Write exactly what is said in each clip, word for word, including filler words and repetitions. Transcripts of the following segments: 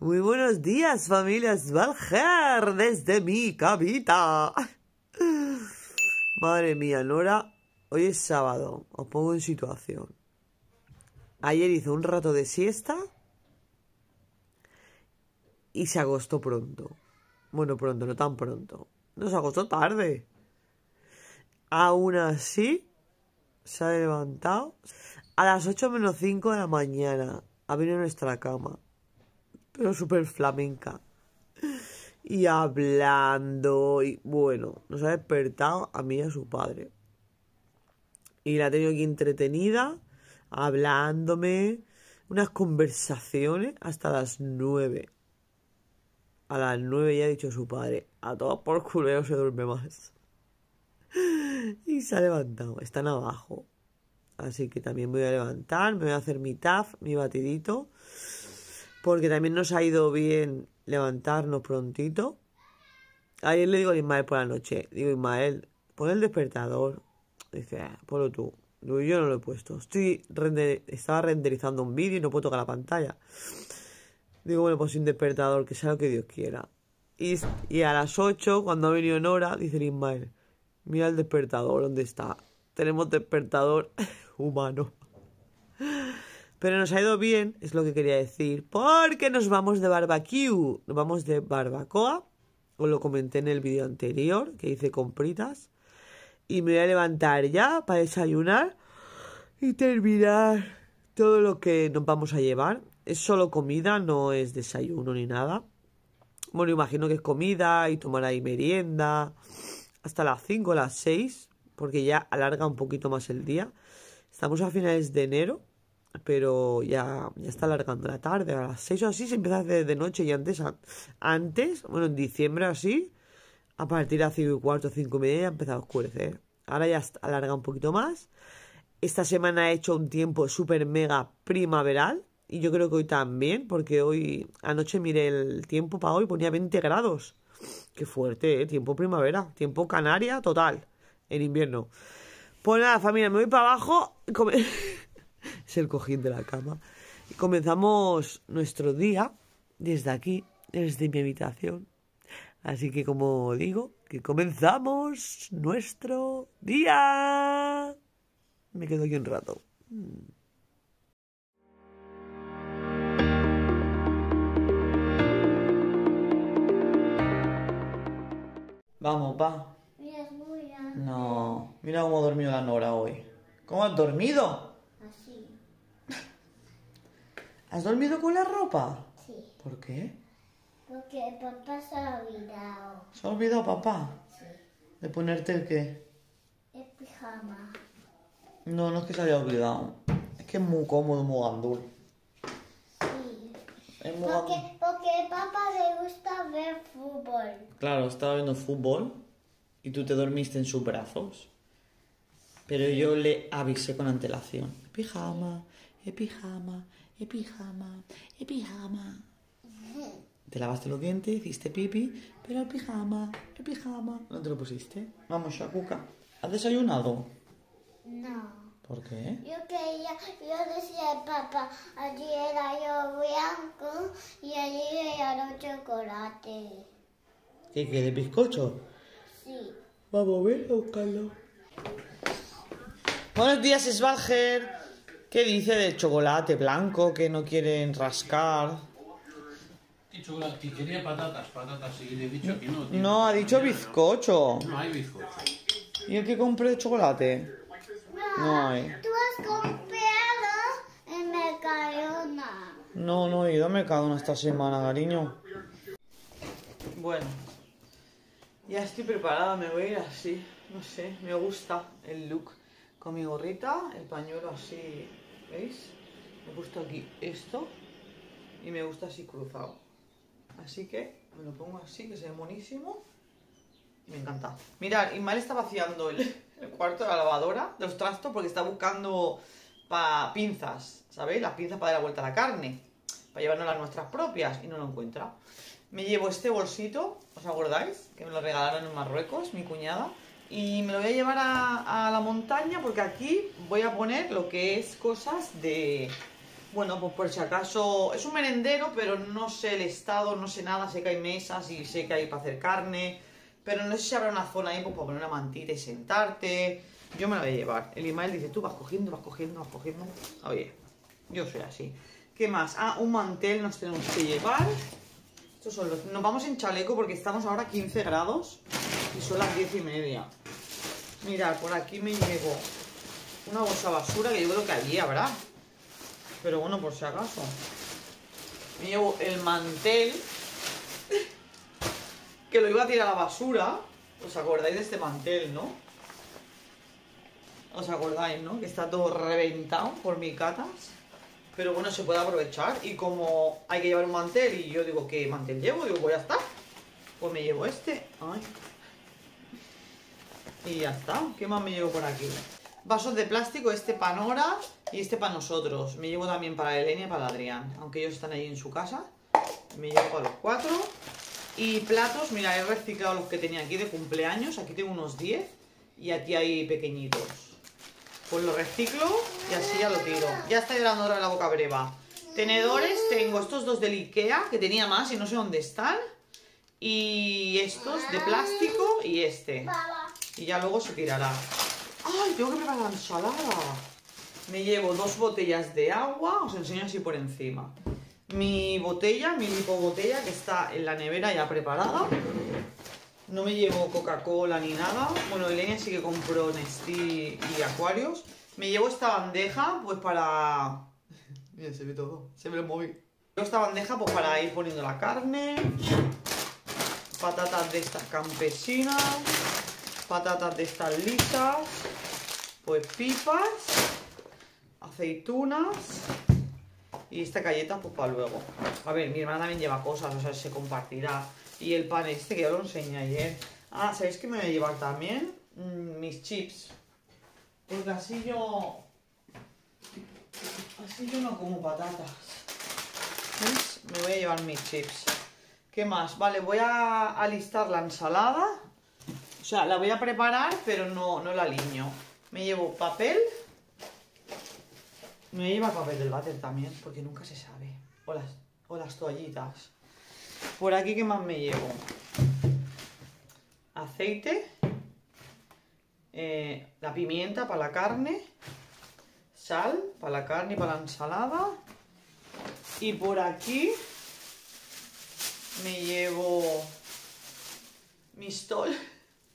Muy buenos días, familia Svalger, desde mi camita. Madre mía, Nora, hoy es sábado, os pongo en situación. Ayer hizo un rato de siesta y se acostó pronto. Bueno, pronto, no tan pronto. No, se acostó tarde. Aún así, se ha levantado a las ocho menos cinco de la mañana. Ha venido a nuestra cama, pero súper flamenca. Y hablando, y bueno, nos ha despertado a mí y a su padre. Y la ha tenido aquí entretenida, hablándome, unas conversaciones hasta las nueve. A las nueve ya ha dicho su padre, a todos por culero se duerme más. Y se ha levantado, están abajo. Así que también me voy a levantar, me voy a hacer mi taf, mi batidito. Porque también nos ha ido bien levantarnos prontito. Ayer le digo a Ismael por la noche, digo, Ismael, pon el despertador. Dice, ah, ponlo tú. Digo, yo no lo he puesto. Estoy render... Estaba renderizando un vídeo y no puedo tocar la pantalla. Digo, bueno, pues sin despertador, que sea lo que Dios quiera. Y, y a las ocho, cuando ha venido Nora, dice el Ismael, mira el despertador, ¿dónde está? Tenemos despertador humano. Pero nos ha ido bien, es lo que quería decir, porque nos vamos de barbecue, nos vamos de barbacoa, os lo comenté en el vídeo anterior, que hice compritas, y me voy a levantar ya para desayunar y terminar todo lo que nos vamos a llevar. Es solo comida, no es desayuno ni nada. Bueno, imagino que es comida y tomar ahí merienda hasta las cinco, las seis, porque ya alarga un poquito más el día. Estamos a finales de enero, pero ya, ya está alargando la tarde. A las seis o así se empieza a hacer de noche. Y antes, antes bueno, en diciembre así, a partir de las cinco y cuarto, cinco y media ya empieza a oscurecer. Ahora ya alarga un poquito más. Esta semana ha hecho un tiempo súper mega primaveral. Y yo creo que hoy también, porque hoy, anoche miré el tiempo para hoy, ponía veinte grados. Qué fuerte, ¿eh? Tiempo primavera, tiempo Canaria total, en invierno. Pues nada, familia, me voy para abajo. Es el cojín de la cama. Y comenzamos nuestro día desde aquí, desde mi habitación. Así que, como digo, que comenzamos nuestro día. Me quedo aquí un rato. Vamos, pa. Mira, es muy grande. No, mira cómo ha dormido la Nora hoy. ¿Cómo has dormido? Así. ¿Has dormido con la ropa? Sí. ¿Por qué? Porque papá se ha olvidado. ¿Se ha olvidado papá Sí. de ponerte el qué? El pijama. No, no es que se haya olvidado. Es que es muy cómodo, muy gandul. Sí. Es muy Porque, gandul. porque a papá le gusta ver fútbol. Claro, estaba viendo fútbol y tú te dormiste en sus brazos. Pero yo le avisé con antelación. Pijama, eh, pijama, eh, pijama, eh, pijama. Te lavaste los dientes, hiciste pipi, pero el pijama, el pijama. ¿No te lo pusiste? Vamos, Shakuka. ¿Has desayunado? No. ¿Por qué? Yo quería, yo decía al papá, allí era yo blanco y allí era yo chocolate. ¿Qué, qué, de bizcocho? Sí. Vamos a ver, a buscarlo. Buenos días, Svalger. ¿Qué dice de chocolate blanco que no quieren rascar? ¿Qué chocolate? Que quería patatas, patatas, y le he dicho que no. Tío. No, ha dicho bizcocho. No hay bizcocho. ¿Y el que compré chocolate? No hay. Tú has comprado en Mercadona. No, no he ido al Mercadona esta semana, cariño. Bueno, ya estoy preparada, me voy a ir así. No sé, me gusta el look. Con mi gorrita, el pañuelo así, ¿veis? Me he puesto aquí esto y me gusta así cruzado. Así que me lo pongo así, que se ve monísimo. Y me encanta. Mirad, Ismael está vaciando el, el cuarto de la lavadora, de los trastos, porque está buscando pa pinzas, ¿sabéis? Las pinzas para dar la vuelta a la carne, para llevarnos las nuestras propias, y no lo encuentra. Me llevo este bolsito, ¿os acordáis? Que me lo regalaron en Marruecos, mi cuñada. Y me lo voy a llevar a, a la montaña porque aquí voy a poner lo que es cosas de, Bueno, pues por si acaso... Es un merendero, pero no sé el estado, no sé nada. Sé que hay mesas y sé que hay para hacer carne. Pero no sé si habrá una zona ahí pues, para poner una mantita y sentarte. Yo me la voy a llevar. El Ismael dice, tú vas cogiendo, vas cogiendo, vas cogiendo. Oye, yo soy así. ¿Qué más? Ah, un mantel nos tenemos que llevar. Estos son los... Nos vamos en chaleco porque estamos ahora a quince grados y son las diez y media. Mirad, por aquí me llevo una bolsa basura que yo creo que allí habrá. Pero bueno, por si acaso. Me llevo el mantel, que lo iba a tirar a la basura. ¿Os acordáis de este mantel, no? ¿Os acordáis, no? Que está todo reventado por mis gatas. Pero bueno, se puede aprovechar. Y como hay que llevar un mantel y yo digo, ¿qué mantel llevo? Digo, pues ya está. Pues me llevo este. Ay. Y ya está. ¿Qué más me llevo por aquí? Vasos de plástico, este para Nora y este para nosotros. Me llevo también para Elena y para Adrián, aunque ellos están ahí en su casa. Me llevo para los cuatro. Y platos, mira, he reciclado los que tenía aquí de cumpleaños. Aquí tengo unos diez y aquí hay pequeñitos. Pues lo reciclo y así ya lo tiro. Ya está llorando Nora de la boca breva. Tenedores, tengo estos dos del Ikea, que tenía más y no sé dónde están. Y estos de plástico y este. Y ya luego se tirará. ¡Ay! Tengo que preparar la ensalada. Me llevo dos botellas de agua. Os enseño así por encima. Mi botella, mi lipobotella, que está en la nevera ya preparada. No me llevo Coca-Cola ni nada. Bueno, Elena sí que compró Nestí y Aquarius. Me llevo esta bandeja, pues para... Mira, se ve todo. Se ve el móvil. Llevo esta bandeja, pues para ir poniendo la carne. Patatas de estas campesinas. Patatas de estas lisas, pues pipas, aceitunas y esta galleta pues para luego. A ver, mi hermana también lleva cosas, o sea, se compartirá. Y el pan este que ya lo enseñé ayer. Ah, ¿sabéis qué me voy a llevar también? Mm, mis chips. Porque así yo... Así yo no como patatas. ¿Veis? Me voy a llevar mis chips. ¿Qué más? Vale, voy a alistar la ensalada. O sea, la voy a preparar, pero no, no la aliño. Me llevo papel. Me lleva papel del váter también, porque nunca se sabe. O las, o las toallitas. Por aquí, ¿qué más me llevo? Aceite. Eh, la pimienta para la carne. Sal para la carne y para la ensalada. Y por aquí me llevo mistol.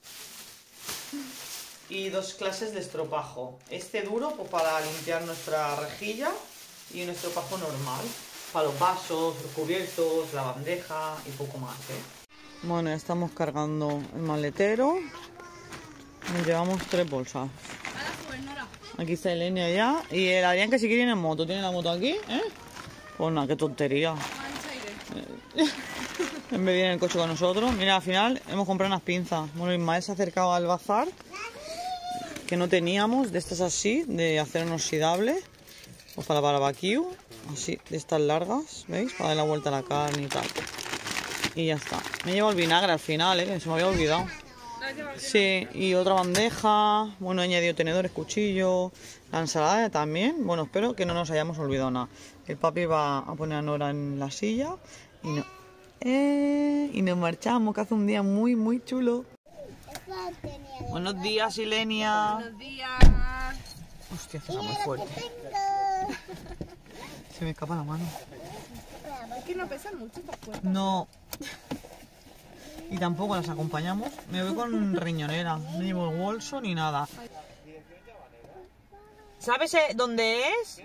Y dos clases de estropajo. Este duro pues, para limpiar nuestra rejilla y un estropajo normal. Para los vasos, los cubiertos, la bandeja y poco más. ¿eh? Bueno, ya estamos cargando el maletero. Nos llevamos tres bolsas. Aquí está Elena ya. Y el Adrián que sí que viene en moto. ¿Tiene la moto aquí? ¿Eh? Pues nada, qué tontería. En vez de ir en el coche con nosotros. Mira, al final hemos comprado unas pinzas. Bueno, Ismael se ha acercado al bazar, que no teníamos, de estas así, de acero inoxidable, pues para barbecue, así, de estas largas, ¿veis? Para dar la vuelta a la carne y tal. Y ya está. Me llevo el vinagre al final, ¿eh? Que se me había olvidado. Sí, y otra bandeja, bueno, he añadido tenedores, cuchillo, la ensalada también. Bueno, espero que no nos hayamos olvidado nada. El papi va a poner a Nora en la silla y no... Eh, y nos marchamos, que hace un día muy, muy chulo. Buenos días, Ilenia. Buenos días. Hostia, está muy fuerte. Se me escapa la mano. Es que no pesan mucho estas cuerdas. No. Y tampoco las acompañamos. Me voy con riñonera. No llevo el bolso ni nada. ¿Sabes dónde es?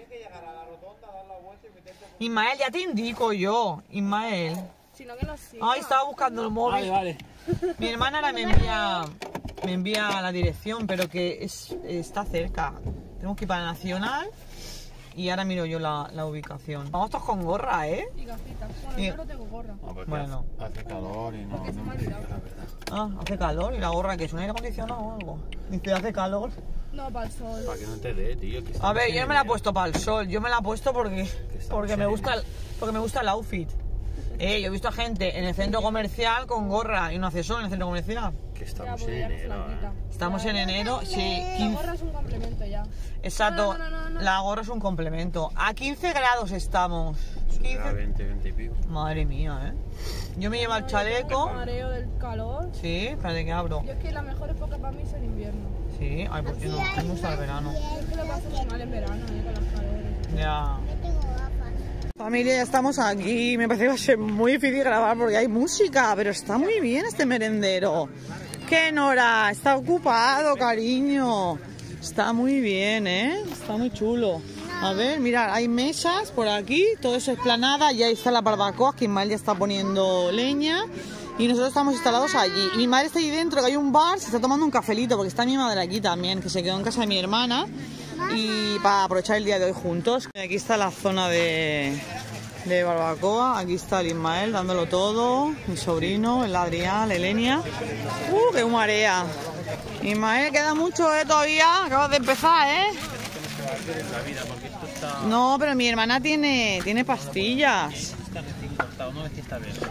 Ismael, ya te indico yo. Ismael. Si no, que nos siga. Ay, estaba buscando el móvil. Vale, vale. Mi hermana ahora me envía, me envía la dirección, pero que es, está cerca. Tenemos que ir para Nacional y ahora miro yo la, la ubicación. Vamos todos con gorra, ¿eh? Y gafitas. Bueno, Y- yo no tengo gorra. No, porque Bueno. hace, hace calor y no, Porque se no me ha me digas olvidado. la verdad. Ah, hace calor. ¿Y la gorra que es un aire acondicionado o algo? Dice, hace calor. No, para el sol. Para que no te dé, tío. que A ver, yo no me la he estamos puesto para el sol. Yo me la he puesto porque, estamos porque, me en gusta el, enero. porque me gusta el outfit. Eh, yo he visto a gente en el centro comercial con gorra y un accesorio en el centro comercial. Que Ya, estamos porque en ya no se la enero, quita. ¿eh? Estamos Ya, en ya, enero, ya, sí, La quince. gorra es un complemento ya. Exacto, No, no, no, no, no. la gorra es un complemento. A quince grados estamos. Será quince. veinte, veinte y pico. Madre mía, ¿eh? Yo me llevo el chaleco. El mareo del calor. Sí, espérate que abro. Yo es que la mejor época para mí es el invierno. Sí, ay, ¿por qué no? Me gusta el verano. Yo es que lo paso muy mal en verano, eh, con las calores. Ya. Yo tengo gafas. Familia, ya estamos aquí. Me parece que va a ser muy difícil grabar porque hay música, pero está muy bien este merendero. ¿Qué, Nora? Está ocupado, cariño. Está muy bien, ¿eh? Está muy chulo. A ver, mirad, hay mesas por aquí, todo eso es esplanada, y ahí está la barbacoa, que Ismael ya está poniendo leña. Y nosotros estamos instalados allí. Y mi madre está ahí dentro, que hay un bar, se está tomando un cafelito, porque está mi madre aquí también, que se quedó en casa de mi hermana. Y para aprovechar el día de hoy juntos. Aquí está la zona de, de barbacoa, aquí está el Ismael dándolo todo, mi sobrino, el Adrián, la Elenia. ¡Uh, qué marea! Ismael, queda mucho, ¿eh? Todavía, acabas de empezar, ¿eh? La vida, porque esto está, No, pero mi hermana tiene, tiene pastillas. está recién cortado, no ves que está verde.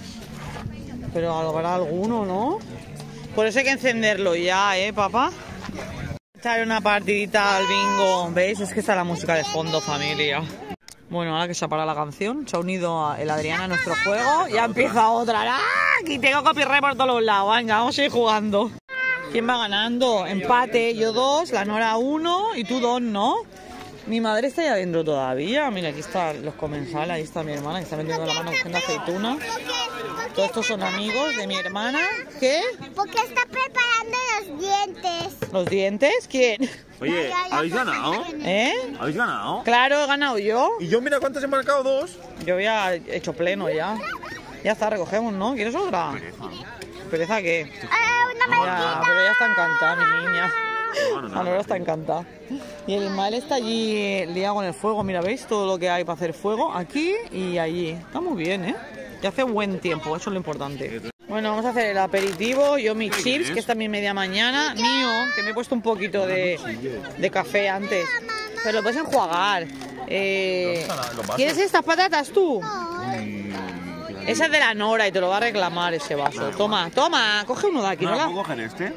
Pero habrá alguno, ¿no? Por eso hay que encenderlo ya, ¿eh, papá? Echar una partidita al bingo. ¿Veis? Es que está la música de fondo, familia. Bueno, ahora que se ha parado la canción, se ha unido a el Adrián a nuestro juego. Ya empieza otra. ¡Ah! Aquí tengo copyright por todos los lados. Venga, vamos a ir jugando. ¿Quién va ganando? Empate, yo dos, la Nora uno y tú dos, ¿no? Mi madre está ahí adentro todavía. Mira, aquí están los comensales, ahí está mi hermana que está metiendo la mano cogiendo aceituna. Todos estos son amigos de mi hermana. ¿Qué? Porque está preparando los dientes. ¿Los dientes? ¿Quién? Oye, ¿habéis ganado? ¿Eh? ¿Habéis ganado? Claro, he ganado yo. Y yo, mira cuántas he marcado, dos. Yo había hecho pleno ya. Ya está, recogemos, ¿no? ¿Quieres otra? ¿Pereza qué? Ah, una Ya, pero ya está encantada, mi niña. Bueno, La nada. Nora está encantada. Y el Ismael está allí eh, liado con el fuego. Mira, ¿veis todo lo que hay para hacer fuego? Aquí y allí. Está muy bien, ¿eh? Y hace buen tiempo, eso es lo importante. Bueno, vamos a hacer el aperitivo. Yo mis chips, que es también media mañana. Mío, que me he puesto un poquito de, de café antes. Pero lo puedes enjuagar. Eh, ¿Quieres estas patatas tú? Esa es de la Nora y te lo va a reclamar ese vaso. Toma, toma, coge uno de aquí. ¿No ¿no la la- puedo coger este?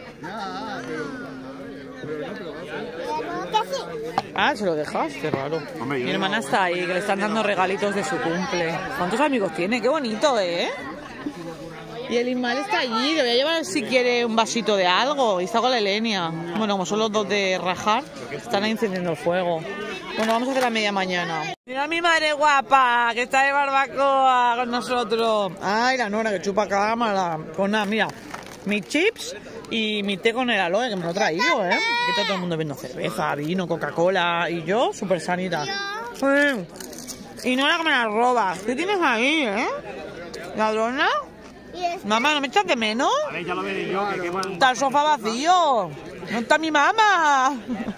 Ah, se lo dejas, qué raro. Hombre, yo Mi no- hermana está ahí, que le están dando regalitos de su cumple. ¿Cuántos amigos tiene? Qué bonito, ¿eh? Y el Ismael está allí, le voy a llevar si quiere un vasito de algo. Y está con la Elenia. Bueno, como son los dos de rajar, están ahí encendiendo el fuego. Bueno, vamos a hacer la media mañana. Mira a mi madre guapa, que está de barbacoa con nosotros. Ay, la Nora, que chupa cámara. Pues nada, mira, mis chips y mi té con el aloe, que me lo he traído, ¿eh? Aquí está todo el mundo viendo cerveza, vino, Coca-Cola. Y yo, súper sanita. Eh, Y Nora que me la roba. ¿Qué tienes ahí, eh? ¿Ladrona? Y es Mamá, ¿no me echas de menos? Vale, ya lo veré yo, que qué mal. Está el sofá vacío. No está mi mamá.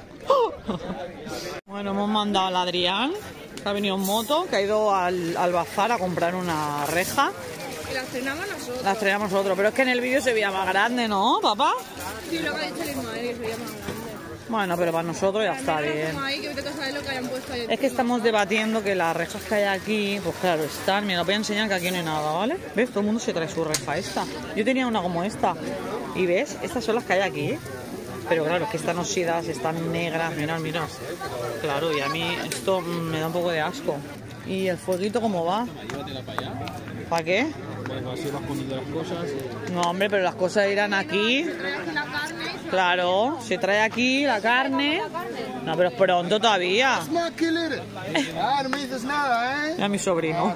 Bueno, hemos mandado al Adrián, que ha venido en moto, que ha ido al, al bazar a comprar una reja. Y la estrenamos nosotros. La estrenamos nosotros, pero es que en el vídeo se veía más grande, ¿no, papá? Sí, lo que ha dicho el Ismael, que sería más grande. Bueno, pero para nosotros ya está bien. Como ahí, que vete a saber lo que hayan puesto ahí. Es que estamos debatiendo que las rejas que hay aquí, pues claro, están. Mira, os voy a enseñar que aquí no hay nada, ¿vale? ¿Ves? Todo el mundo se trae su reja esta. Yo tenía una como esta. Y ves, estas son las que hay aquí. Pero claro, es que están oxidadas, están negras. Mirad, mirad. Claro, y a mí esto me da un poco de asco. ¿Y el fueguito cómo va? Llévatela para allá. ¿Para qué? Bueno, así vas poniendo las cosas. No, hombre, pero las cosas irán aquí. Claro, se trae aquí la carne. No, pero es pronto todavía. Ah, no me dices nada, ¿eh? Mira a mi sobrino.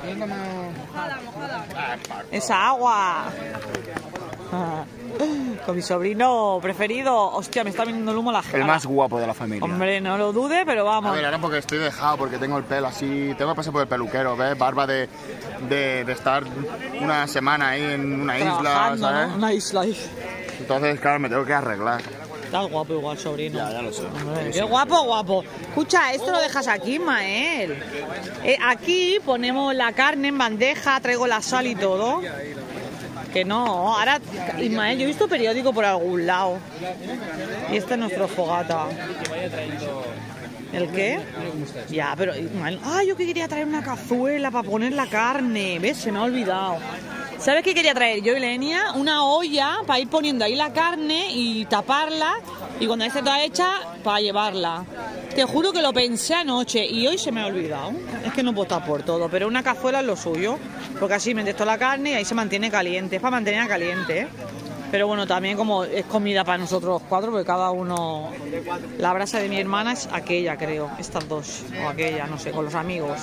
Es agua. Ah, con mi sobrino preferido. Hostia, me está viniendo el humo a la cara. El más guapo de la familia. Hombre, no lo dude, pero A vamos. ver, ahora porque estoy dejado, porque tengo el pelo así, tengo que pasar por el peluquero, ¿ves? Barba de, de, de estar una semana ahí en una isla, Trabajando, ¿sabes? ¿no? Una isla ahí. Entonces, claro, me tengo que arreglar. Estás guapo igual, sobrino. Ya, ya lo sé. Hombre, qué guapo, guapo. Escucha, esto lo dejas aquí, Mael. Eh, aquí ponemos la carne en bandeja, traigo la sal y todo. Que no, ahora, Ismael, yo he visto periódico por algún lado. Y esta es nuestra fogata. ¿El qué? Ya, pero... Ah, yo que quería traer una cazuela para poner la carne. ¿Ves? Se me ha olvidado. ¿Sabes qué quería traer yo y Lenia? Una olla para ir poniendo ahí la carne y taparla. Y cuando esté toda hecha, para llevarla. Te juro que lo pensé anoche y hoy se me ha olvidado. Es que no puedo estar por todo, pero una cazuela es lo suyo. Porque así metes toda la carne y ahí se mantiene caliente. Es para mantenerla caliente, ¿eh? Pero bueno, también como es comida para nosotros cuatro, porque cada uno... La brasa de mi hermana es aquella, creo. Estas dos. O aquella, no sé, con los amigos.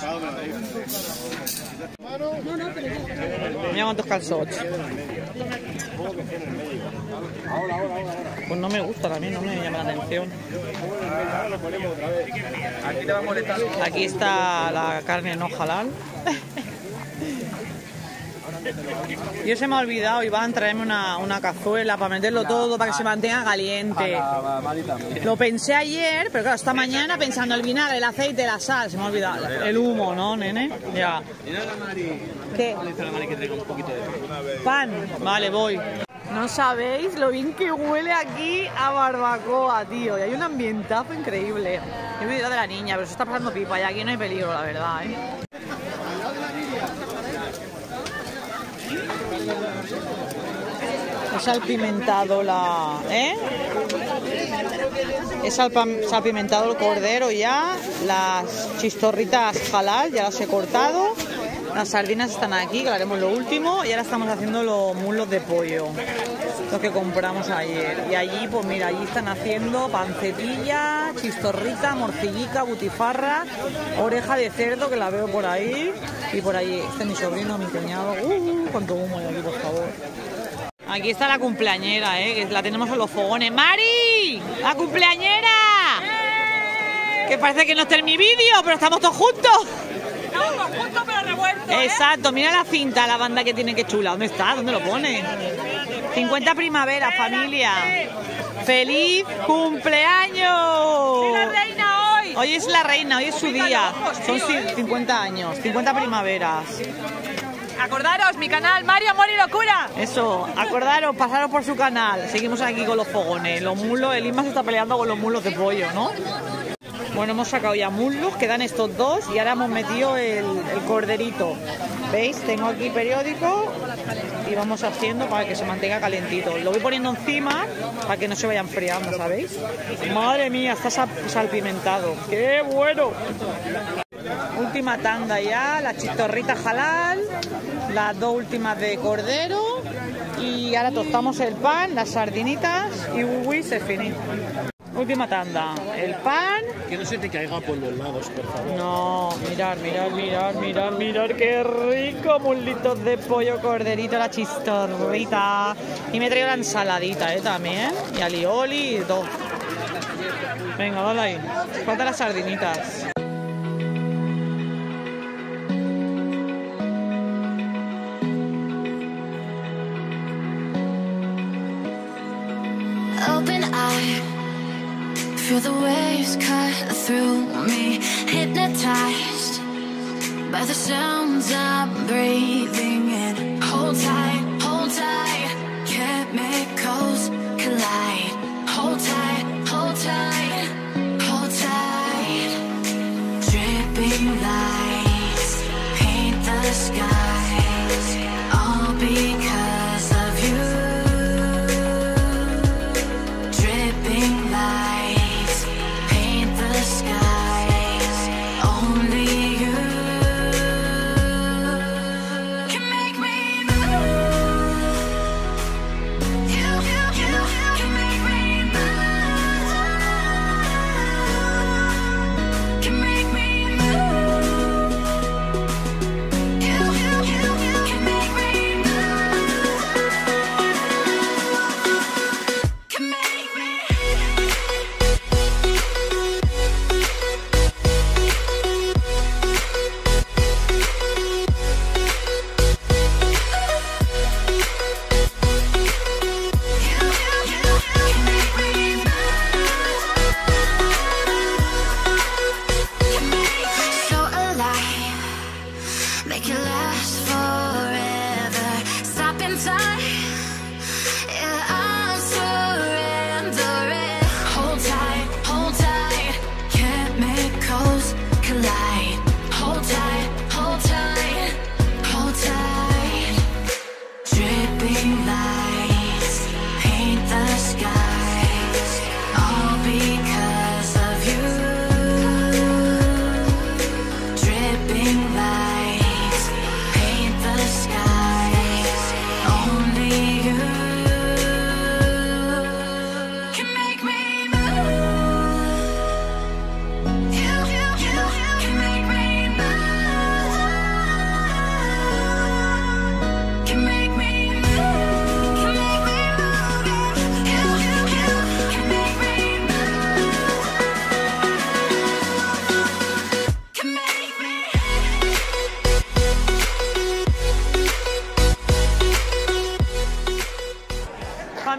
Mira cuántos calzots. Pues no me gustan a mí, no me llama la atención. Aquí está la carne no halal. Yo se me ha olvidado, iban a traerme una, una cazuela para meterlo todo, para que se mantenga caliente. Lo pensé ayer, pero claro, esta mañana pensando el vinagre, el aceite, la sal, se me ha olvidado. El humo, ¿no, nene? Ya. ¿Qué? Pan. Vale, voy. No sabéis lo bien que huele aquí a barbacoa, tío. Y hay un ambientazo increíble. He olvidado de la niña, pero se está pasando pipa y aquí no hay peligro, la verdad, ¿eh? He salpimentado la... ¿eh? He salpa- salpimentado el cordero ya. Las chistorritas halal ya las he cortado. Las sardinas están aquí, que lo haremos lo último. Y ahora estamos haciendo los muslos de pollo, los que compramos ayer. Y allí, pues mira, allí están haciendo pancetilla, chistorrita, morcillica, butifarra, oreja de cerdo, que la veo por ahí. Y por allí, este es mi sobrino, mi cuñado. ¡Uh! ¡Cuánto humo hay aquí, por favor! Aquí está la cumpleañera, ¿eh? Que la tenemos en los fogones. ¡Mari! ¡La cumpleañera! Que parece que no está en mi vídeo, pero estamos todos juntos. Estamos juntos pero revueltos, ¿eh? Exacto, mira la cinta, la banda que tiene que chula. ¿Dónde está? ¿Dónde lo pone? cincuenta primaveras, familia. ¡Feliz cumpleaños! ¡Soy la reina hoy! Hoy es la reina, hoy es su día. Son cincuenta años, cincuenta primaveras. Acordaros, mi canal, Mario, Amor y Locura. Eso, acordaros, pasaros por su canal. Seguimos aquí con los fogones. Los muslos, el Isma se está peleando con los muslos de pollo, ¿no? Bueno, hemos sacado ya muslos, quedan estos dos y ahora hemos metido el, el corderito. ¿Veis? Tengo aquí periódico y vamos haciendo para que se mantenga calentito. Lo voy poniendo encima para que no se vaya enfriando, ¿sabéis? Madre mía, está sal salpimentado. ¡Qué bueno! Última tanda ya, la chistorrita halal, las dos últimas de cordero y ahora tostamos el pan, las sardinitas y uy, se finí. Última tanda, el pan. Que no se te caiga por los lados, por favor. No, mirar, mirar, mirar, mirar, mirar, qué rico, muslitos de pollo, corderito, la chistorrita. Y me he traído la ensaladita, ¿eh? También, y alioli y todo. Venga, dale ahí. Faltan las sardinitas. Open eye, feel the waves cut through me, hypnotized by the sounds I'm breathing in. Hold tight, hold tight, chemicals collide. Hold tight, hold tight, hold tight. Dripping lights paint the skies, all because of you. Only you can make me move.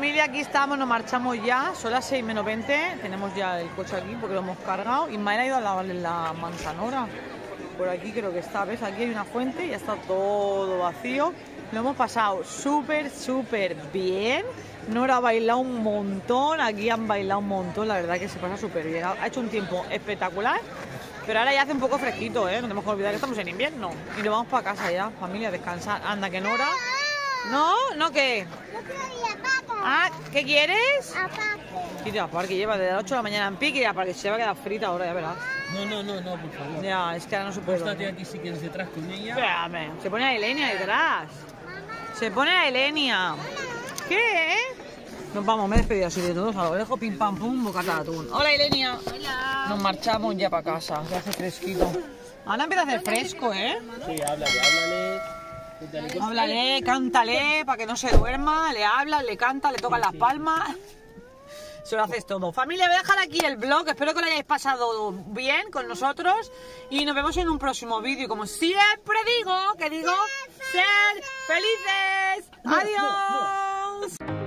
familia, aquí estamos, nos marchamos ya. Son las seis menos veinte. Tenemos ya el coche aquí porque lo hemos cargado. Ismael ha ido a lavarle la manzanora. Por aquí creo que está, ¿ves? Aquí hay una fuente y ya está todo vacío. Lo hemos pasado súper, súper bien. Nora ha bailado un montón, aquí han bailado un montón, la verdad que se pasa súper bien. Ha hecho un tiempo espectacular, pero ahora ya hace un poco fresquito, ¿eh? No tenemos que olvidar que estamos en invierno. Y nos vamos para casa ya, familia, a descansar. Anda, que Nora... ¿No? ¿No qué? Ah, ¿qué quieres? Mira, parque lleva desde las ocho de la mañana en pique, ya para que se va a quedar frita ahora, ya verás. No, no, no, no, por favor. Ya, es que ahora no se puede. Estate aquí si quieres detrás con ella. Espérame, se pone a Elenia detrás. Se pone a Elenia. ¿Qué? Nos vamos, me he despedido así de todos, a lo dejo pim pam pum, bocata de atún. Hola Elenia. Hola. Nos marchamos ya para casa, que hace fresquito. Ahora empieza a hacer fresco, ¿eh? Sí, háblale, háblale. Háblale, cántale, para que no se duerma, le hablas, le cantas, le tocas las palmas. Se lo haces todo. Familia, voy a dejar aquí el vlog, espero que lo hayáis pasado bien con nosotros y nos vemos en un próximo vídeo. Y como siempre digo, que digo, ser felices. Adiós.